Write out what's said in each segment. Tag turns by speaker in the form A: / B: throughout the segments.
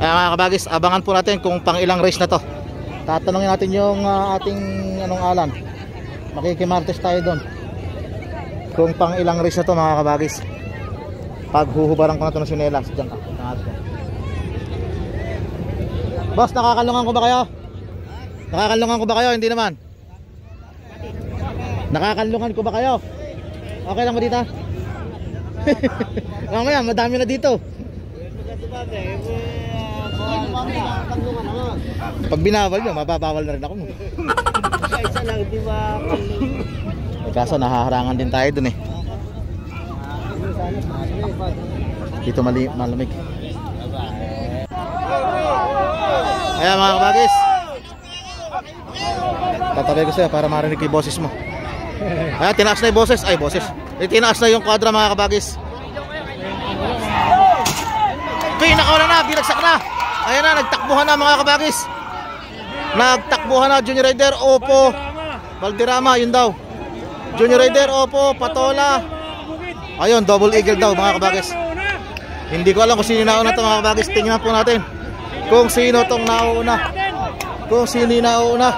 A: Kaya mga kabagis, abangan po natin kung pang ilang race na to. Tatanungin natin yung ating alan. Makikimartes tayo doon kung pang ilang race na to mga kabagis. Paghuhubaran ko na ito ng sinelas. Diyan ka. Boss, nakakalungan ko ba kayo? Nakakalungan ko ba kayo? Hindi naman. Nakakalungan ko ba kayo? Okay lang ba dito? Mamaya, madami na dito. Pag binawal nyo, mababawal na rin ako.
B: Isa lang, di ba?
A: Kaso nahaharangan din tayo dun eh. Dito malamig. Ayan mga kabagis, tatabi ko sa'yo para marinig yung boses mo. Ayan, tinaas na yung boses. Ay, boses. Tinaas na yung kwadra mga kabagis. Pinakaw na, binagsak na. Ayan na, nagtakbuhan na mga kabagis. Nagtakbuhan na Junior Rider, Opo Valderrama, yun daw. Junior Rider, Opo, Patola. Ayun, double eagle daw mga kabagis. Hindi ko alam kung sino nauna ito mga kabagis. Tingnan po natin kung sino tong nauna. Kung sino nauna.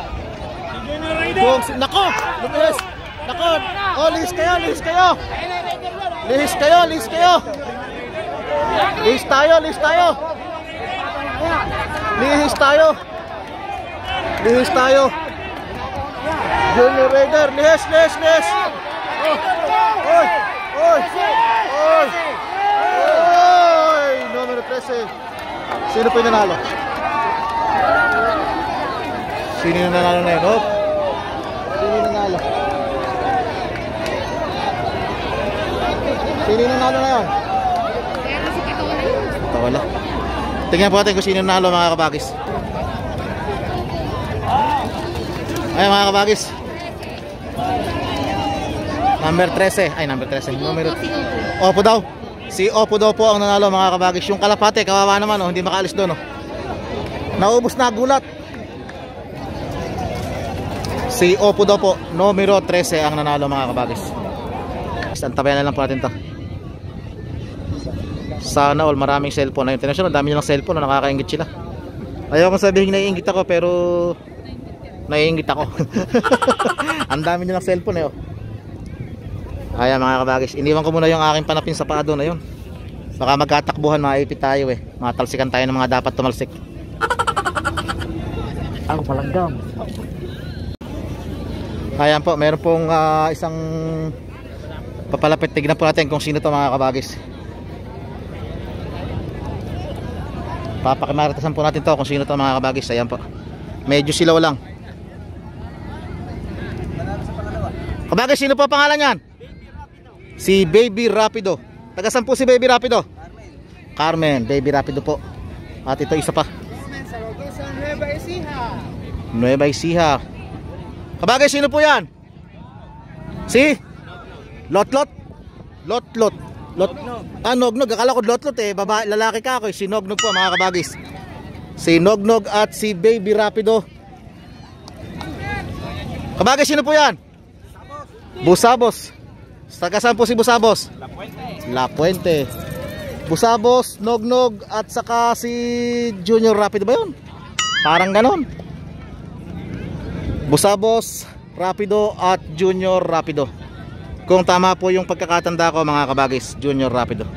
A: Nako! Lumis! Nako! Oh, lihis kayo! Lihis tayo! Lihis tayo! Junior Rider, lihis! Oy! Numero 13. Sino po yung nanalo? Sino yung nanalo na yun? Oh? Sino yung nanalo? Sino yung nanalo na yun? Ito wala. Tingnan po natin kung sino yung nanalo mga kabagis. Ayan mga kabagis, number 13. Ay, number 13. Numero Opo daw. Si Opo daw po ang nanalo mga kabagis. Yung kalapate, kawawa naman oh, hindi makaalis doon oh. Naubos na gulat. Si Opo daw po, numero 13 ang nanalo mga kabagis. Antabayan na lang po natin to. Sana all maraming cellphone. Ayun, tinasyon, ang dami nilang cellphone, nakakaingit sila. Ayaw kong sabihin naiingit ako, pero naiingit ako. Ang dami nilang cellphone eh oh. Ayan mga kabagis, iniwan ko muna yung aking panapin sa paa doon. Ayun, baka magkatakbuhan, maipit tayo eh. Matalsikan tayo ng mga dapat tumalsik. Ang palanggam. Ayan po, meron pong isang papalapit. Tignan po natin kung sino to mga kabagis. Papakimaritasan po natin to kung sino to mga kabagis. Ayan po, medyo silaw lang. Kabagis, sino po pangalan yan? Si Baby Rapido. Tagasan po si Baby Rapido? Carmen, Baby Rapido po. At ito isa pa, Nueva Ecija. Kabagay, sino po yan? Si Lotlot. Nognog. Akala ko Lotlot eh, babae, lalaki ka ako eh. Si Nognog po mga kabagis. Si Nognog at si Baby Rapido. Kabagay, sino po yan? Busabos. Tagasan po si Busabos? La Puente. Busabos, Nognog at saka si Junior Rapido ba yun? Parang ganon. Busabos, Rapido at Junior Rapido. Kung tama po yung pagkakatanda ko mga kabagis, Junior Rapido.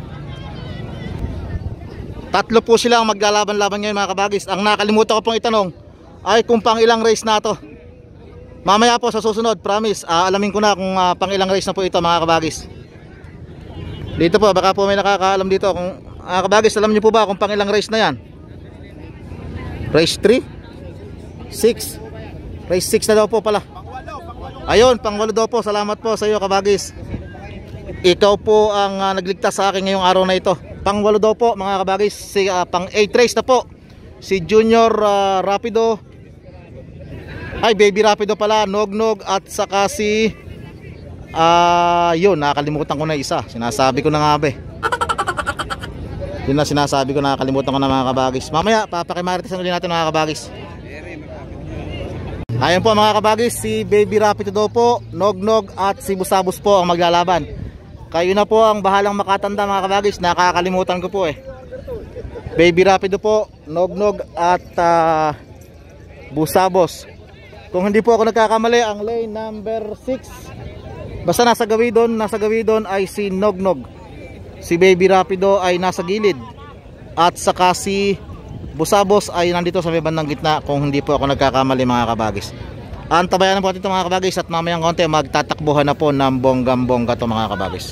A: Tatlo po sila ang maglalaban-laban ngayon mga kabagis. Ang nakalimutan ko pong itanong ay kung pang ilang race na to. Mamaya po sa susunod, promise, alamin ko na kung pang ilang race na po ito mga kabagis. Dito po, baka po may nakakaalam dito. Kung kabagis, alam niyo po ba kung pang ilang race na yan? Race 3? 6? Race 6 na daw po pala. Ayun, pang-8 daw po. Salamat po sa iyo kabagis. Ikaw po ang nagligtas sa akin ngayong araw na ito. Pang-8 daw po mga kabagis. Pang-8 race na po si Junior Rapido. Ay, Baby Rapido pala, Nognog at saka si yun, nakakalimutan ko na isa. Sinasabi ko na nga ba eh. Yun na sinasabi ko, nakakalimutan ko na mga kabagis. Mamaya, papakimarites ulit natin mga kabagis. Ayun po mga kabagis, si Baby Rapido daw po, Nognog at si Busabos po ang maglalaban. Kayo na po ang bahalang makatanda mga kabagis, nakakalimutan ko po eh. Baby Rapido po, Nognog at Busabos. Kung hindi po ako nagkakamali, ang lane number 6, basta nasa gawidon ay si Nognog. Si Baby Rapido ay nasa gilid, at saka si Busabos ay nandito sa may bandang gitna, kung hindi po ako nagkakamali mga kabagis. Antabayan na po ito mga kabagis, at mamayang konti magtatakbuhan na po ng bonggang-bongga to mga kabagis.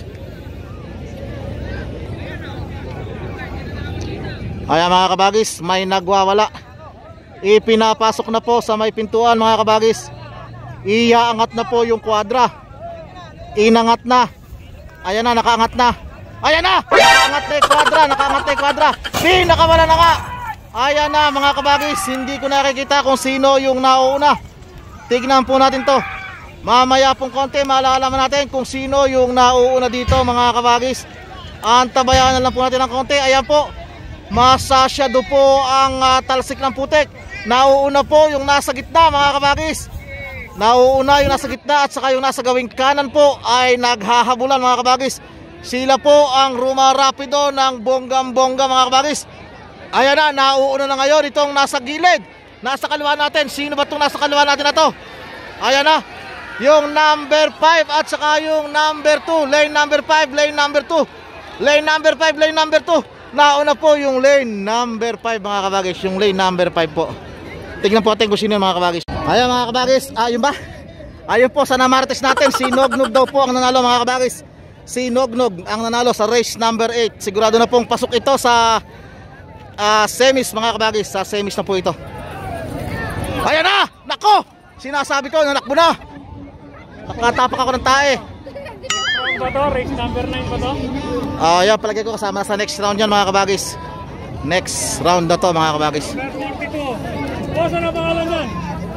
A: Ayan mga kabagis, may nagwawala. Ipinapasok na po sa may pintuan mga kabagis. Iaangat na po yung kwadra. Inangat na. Ayan na, nakaangat na. Ayan na, nakaangat na yung kwadra. Nakaangat na yung kwadra. Pinakawala na nga. Ayan na mga kabagis, hindi ko nakikita kung sino yung nauuna. Tignan po natin to. Mamaya pong konti malalaman natin kung sino yung nauuna dito mga kabagis. Antabayan na lang po natin ng konti. Ayan po, masasyado po ang talsik ng putik. Nauuna po yung nasa gitna mga kabagis. Nauuna yung nasa gitna, at saka yung nasa gawing kanan po ay naghahabulan mga kabagis. Sila po ang rumarapido ng bonggang-bongga mga kabagis. Ayan na, nauuna na ngayon itong nasa gilid, nasa kaliwa natin. Sino ba itong nasa kaliwa natin na to? Ayan na, yung number 5 at saka yung number 2. Lane number 5, lane number 2. Lane number 5, lane number 2. Nauna po yung lane number 5 mga kabagis. Yung lane number 5 po. Tignan po natin kung sino yung mga kabagis. Ayan mga kabagis, ayun ba? Ayun po, sa namartes natin, si Nognog daw po ang nanalo mga kabagis. Si Nognog ang nanalo sa race number 8. Sigurado na pong pasok ito sa semis mga kabagis. Sa semis na po ito. Ayan na! Nako! Sinasabi ko, nanakbo na. Nakatapak ako ng tae.
B: Ba to? Race number 9 ba to?
A: Ayan, palagay ko kasama sa next round yan mga kabagis. Next round na to mga kabagis.
B: Boss, ano pangalan yan?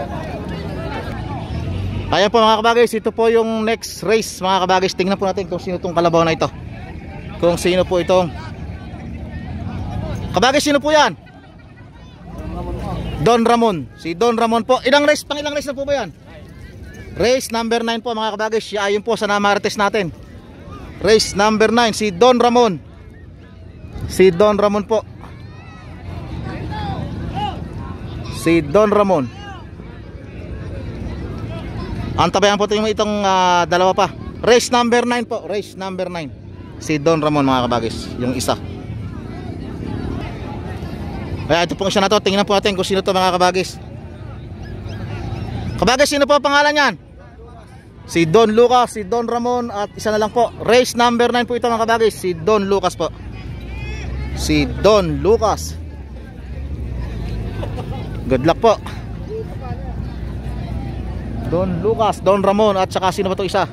A: Ayan po mga kabagis, ito po yung next race mga kabagis. Tingnan po natin kung sino itong kalabaw na ito. Kung sino po itong kabagis, sino po yan? Don Ramon. Si Don Ramon po. Ilang race na po ba yan? Race number 9 po mga kabagis. Ayun po sa namartes natin. Race number 9, si Don Ramon. Si Don Ramon po. Si Don Ramon. Antabayan po ito yung itong dalawa pa. Race number 9 po. Race number 9. Si Don Ramon mga kabagis. Yung isa. Kaya ito pong isa na to. Tingnan po natin kung sino to mga kabagis. Kabagis, sino po pangalan yan? Si Don Lucas, si Don Ramon, at isa na lang po. Race number 9 po ito mga kabagis. Si Don Lucas po. Si Don Lucas. Good luck po. Don Lucas, Don Ramon, at saka sino ba ito isa?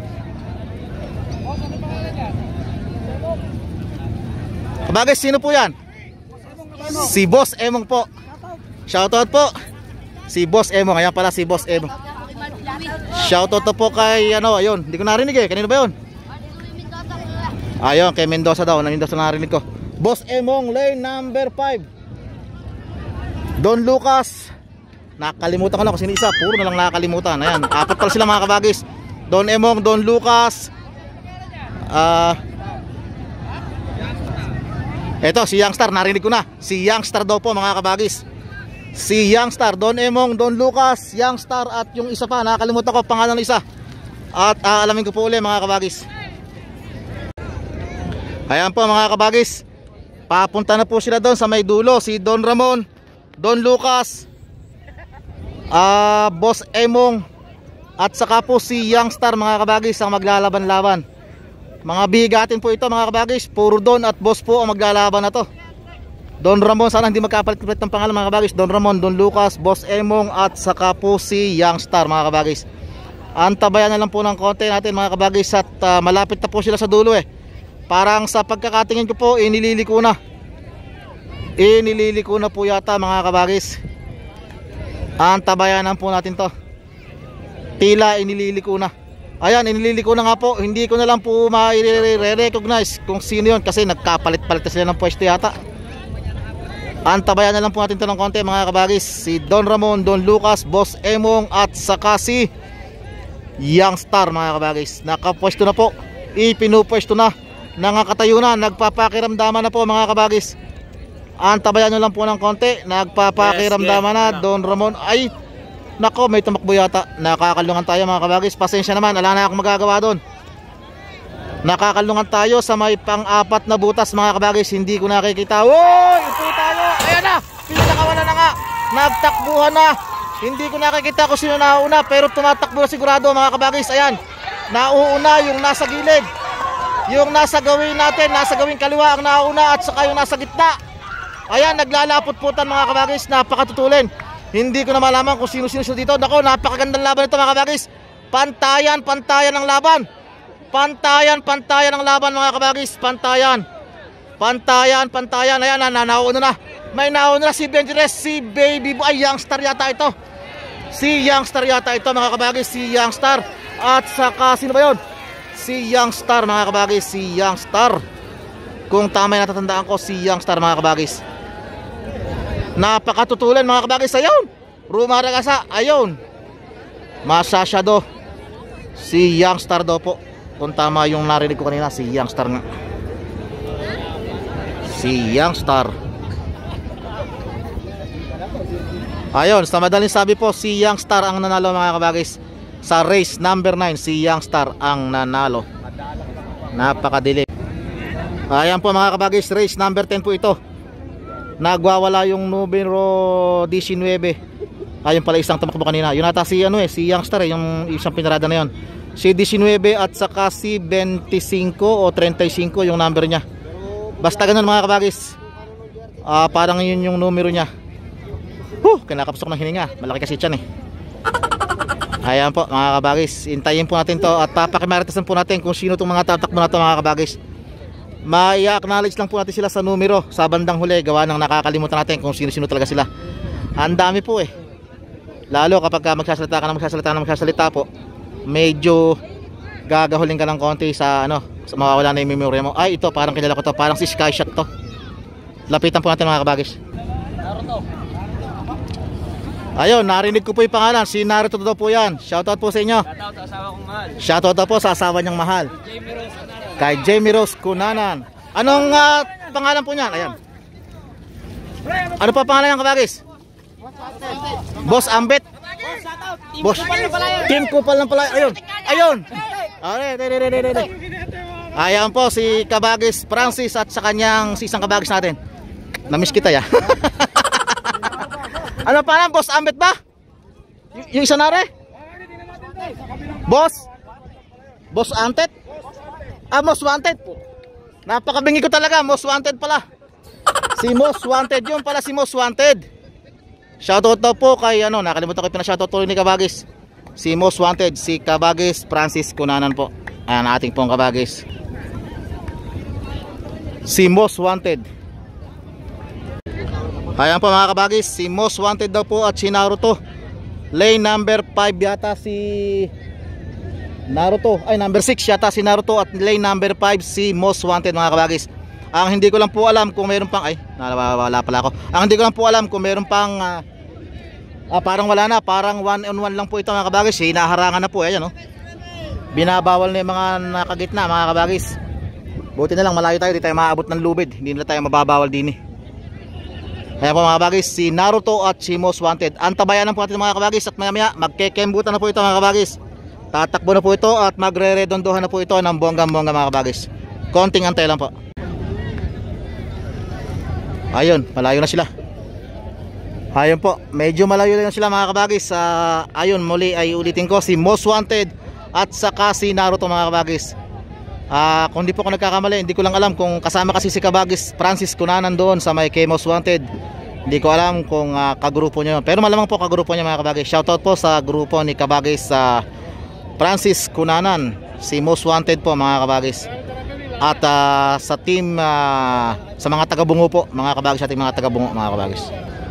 A: Kabagis, sino po yan? Si Boss Emong po. Shoutout po. Si Boss Emong, ayan pala si Boss Emong. Shoutout po kay ano, ayun, hindi ko narinig eh. Kanino ba yun? Ayun, kay Mendoza daw, Mendoza narinig ko. Boss Emong, lane number 5. Don Lucas. Nakalimutan ko lang kung sino isa. Puro na lang nakakalimutan. Ayan, apat pala sila mga kabagis. Don Emong, Don Lucas. Eto, si Youngstar, narinig ko na. Si Youngstar daw po mga kabagis. Si Youngstar, Don Emong, Don Lucas, Youngstar, at yung isa pa, nakakalimutan ko pangalan ng isa. At alamin ko po ulit mga kabagis. Ayan po mga kabagis. Papunta na po sila doon sa may dulo. Si Don Ramon, Don Lucas, Boss Emong, at saka po si Youngstar mga kabagis ang maglalaban-laban. Mga bigatin po ito mga kabagis. Puro Don at Boss po ang maglalaban na to. Don Ramon, sana hindi magkapalit-palit ng pangalan mga kabagis. Don Ramon, Don Lucas, Boss Emong, at saka po si Youngstar mga kabagis. Antabayan na lang po ng konti natin mga kabagis. At malapit na po sila sa dulo eh. Parang sa pagkakatingin ko po, inililiko na. Inililiko na po yata mga kabagis. Antabayan na po natin to. Tila inililiko na. Ayan, inililiko na nga po. Hindi ko na lang po ma-recognize kung sino yun, kasi nagkapalit-palit sila ng pwesto yata. Antabayan na lang po natin ito ng konti mga kabagis. Si Don Ramon, Don Lucas, Boss Emong, at saka si Youngstar mga kabagis. Nakapwesto na po. Ipinupwesto na. Nangakatayo na. Nagpapakiramdaman na po mga kabagis. Antabayan nyo lang po ng konti. Nagpapakiramdaman na Don Ramon. Ay, nako, may tumakbo yata. Nakakalungan tayo mga kabagis. Pasensya naman, wala na akong magagawa doon. Nakakalungan tayo sa may pang-apat na butas mga kabagis. Hindi ko nakikita. Woy! Ito tayo. Ayan na. Pinakawala na nga. Nagtakbuhan na. Hindi ko nakikita kung sino nauna. Pero tumatakbo na sigurado mga kabagis. Ayan. Nauuna yung nasa gilid. Yung nasa gawin natin. Nasa gawin kaliwa ang nauna. At saka yung nasa gitna. Ayan. Naglalapot-putan mga kabagis. Napakatutulin. Hindi ko na malaman kung sino-sino dito. Nako, napakagandang laban ito mga kabagis. Pantayan ang laban. Pantayan ang laban mga kabagis. Pantayan. Ayan, nauna na. May nauna na si Benjires, si Baby Boy. Ay, Youngstar yata ito. Si Youngstar yata ito mga kabagis. Si Youngstar. At saka sino ba yun? Si Youngstar mga kabagis. Si Youngstar. Kung tama yung natatandaan ko, si Youngstar mga kabagis. Napakatutulan mga kabagis. Ayun. Rumaragasa. Ayun. Masasyado. Si Youngstar daw po. Kung tama yung narinig ko kanina, si Youngstar nga. Si Youngstar. Ayun, sa madaling sabi po, si Youngstar ang nanalo mga kabagis. Sa race number 9, si Youngstar ang nanalo. Napakadili. Ayan po mga kabagis, race number 10 po ito. Nagwawala yung numero 19. Ayun pala isang tumakbo kanina. Yun ata si si Youngstar yung isang pinarada na yun. Si 19 at saka si 25 o 35 yung number niya. Basta ganun mga kabagis. Parang yun yung numero niya. Kinakapsok ng hininga. Malaki kasi tiyan eh. Ayan po mga kabagis. Hintayin po natin to at papakimaritasan po natin kung sino itong mga tatakbo na to mga kabagis. Mai-acknowledge lang po natin sila sa numero sa bandang huli. Gawa ng nakakalimutan natin kung sino-sino talaga sila. Ang dami po eh. Lalo kapag magsasalita ka na magsasalita po, medyo gagahulin ka ng konti sa sa mawawala na yung memory mo. Ay, ito parang kilala ko to. Parang si Skyshot to. Lapitan po natin mga kabagis. Ayun, narinig ko po yung pangalan. Si Naruto daw po yan. Shoutout po sa inyo.
C: Shoutout sa asawa kong mahal.
A: Shoutout daw po sa asawa niyang mahal. Kay Jamie Rose Cunanan. Anong pangalan po niyan? Ayan. Ano pa pangalan ng kabagis? Boss Ambet. Boss Team Kupal ng pala. Ayun. Ayan po si Kabagis Francis at sa kanyang si isang kabagis natin. Namiss kita ya. Ano pa lang, Boss Ambet ba? Yung isa nare? Boss Antet? Most Wanted. Napakabingi ko talaga, Most Wanted pala. Si Most Wanted yun pala, si Most Wanted. Shoutout daw po kay nakalimutan ko yung pinashoutout tuloy ni Kabagis. Si Most Wanted, si Kabagis Francis Cunanan po. Ayan ating pong Kabagis. Si Most Wanted. Ayan po mga Kabagis, si Most Wanted daw po at si Naruto. Lane number 5 yata si Naruto. Ay, number 6 yata si Naruto at lane number 5 si Most Wanted mga Kabagis. Ang hindi ko lang po alam kung meron pang wala pala ako. Ang hindi ko lang po alam kung meron pang parang wala na, parang 1-on-1 lang po ito mga Kabagis. Hinaharangan na po, ayan binabawal na yung mga nakagitna mga Kabagis. Buti na lang malayo tayo, di tayo maabot ng lubid. Hindi na tayo mababawal din eh. Ayan po mga Kabagis, si Naruto at si Most Wanted. Antabayan po natin mga Kabagis at maya maya magkekembutan na po ito mga Kabagis. Tatakbo na po ito at magre-redondohan na po ito ng bonggang-bongga mga Kabagis. Konting antay lang po. Ayun, malayo na sila. Ayun po, medyo malayo na sila mga Kabagis. Ayun, muli ay ulitin ko, si Most Wanted at saka si Naruto mga Kabagis. Kung di po ako nagkakamali, hindi ko lang alam kung kasama kasi si Kabagis Francis Cunanan doon sa may kay Most Wanted. Hindi ko alam kung kagrupo niya, pero malamang po kagrupo niya mga Kabagis. Shoutout po sa grupo ni Kabagis Francis Cunanan, si Most Wanted po mga Kabagis. At sa team sa mga taga-bungo po mga Kabagis, sa ating mga taga-bungo mga Kabagis.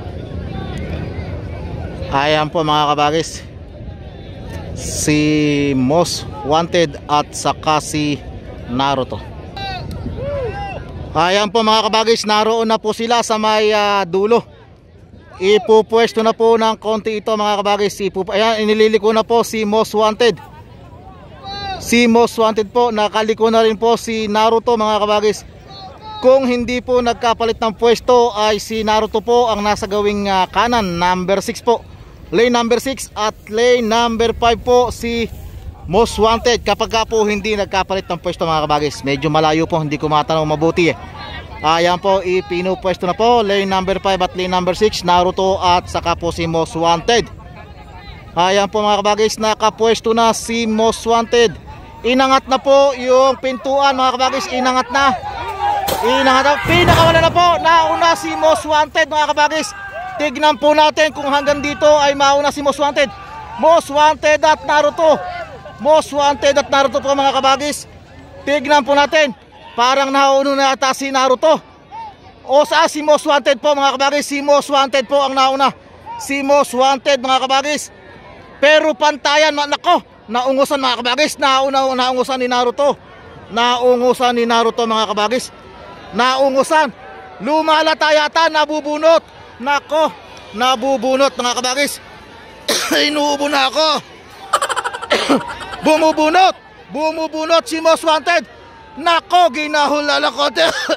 A: Ayan po mga Kabagis, si Most Wanted at saka si Naruto. Ayan po mga Kabagis, naroon na po sila sa may dulo. Ipupwesto na po ng konti ito mga Kabagis. Ayan, inililiko na po si Most Wanted. Si Most Wanted po, nakaliko na rin po si Naruto mga Kabagis. Kung hindi po nagkapalit ng pwesto ay si Naruto po ang nasa gawing kanan, number 6 po. Lane number 6 at lane number 5 po si Most Wanted. Kapag ka po hindi nagkapalit ng pwesto mga kabagis, medyo malayo po, hindi ko matanaw mabuti Ayan po, ipinupwesto na po lane number 5 at lane number 6, Naruto at saka po si Most Wanted. Ayan po mga kabagis, nakapwesto na si Most Wanted. Inangat na po yung pintuan mga kabagis, inangat na. Pinakawala na po, nauna si Most Wanted mga kabagis. Tignan po natin kung hanggang dito ay mauna si Most Wanted. Most Wanted at Naruto. Most Wanted at Naruto po mga kabagis. Tignan po natin, parang nauuna na ata si Naruto. O sa si Most Wanted po mga kabagis, si Most Wanted po ang nauna. Si Most Wanted mga kabagis. Pero pantayan, nako, naungusan mga kabagis. Naungusan ni Naruto. Naungusan ni Naruto mga kabagis. Naungusan, lumalata yata, nabubunot. Nako, nabubunot mga kabagis. Inuubo na ako. Bumubunot si Most Wanted. Nako, ginahulala ko.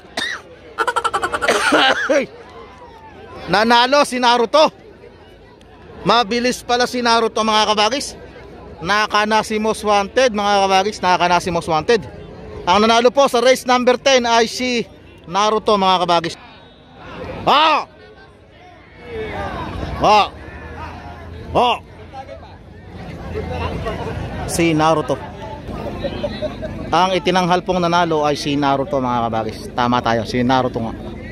A: Nanalo si Naruto. Mabilis pala si Naruto mga kabagis. Nakana si Most Wanted mga kabagis. Nakana si Most Wanted. Ang nanalo po sa race number 10 ay si Naruto mga kabagis. Si Naruto. Ang itinanghal pong nanalo ay si Naruto mga kabagis. Tama tayo, si Naruto nga.